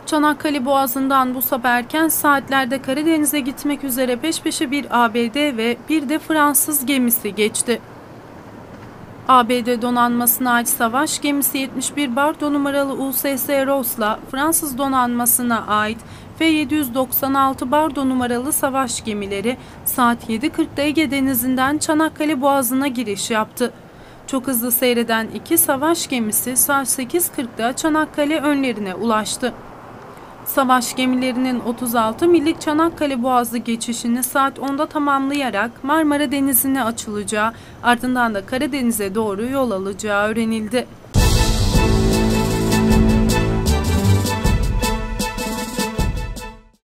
Çanakkale Boğazı'ndan bu sabah erken saatlerde Karadeniz'e gitmek üzere peş peşe bir ABD ve bir de Fransız gemisi geçti. ABD donanmasına ait savaş gemisi 71 Bardo numaralı USS Ross'la Fransız donanmasına ait F-796 Bardo numaralı savaş gemileri saat 7.40'da Ege Denizi'nden Çanakkale Boğazı'na giriş yaptı. Çok hızlı seyreden iki savaş gemisi saat 8.40'da Çanakkale önlerine ulaştı. Savaş gemilerinin 36 millik Çanakkale Boğazı geçişini saat 10'da tamamlayarak Marmara Denizi'ne açılacağı, ardından da Karadeniz'e doğru yol alacağı öğrenildi.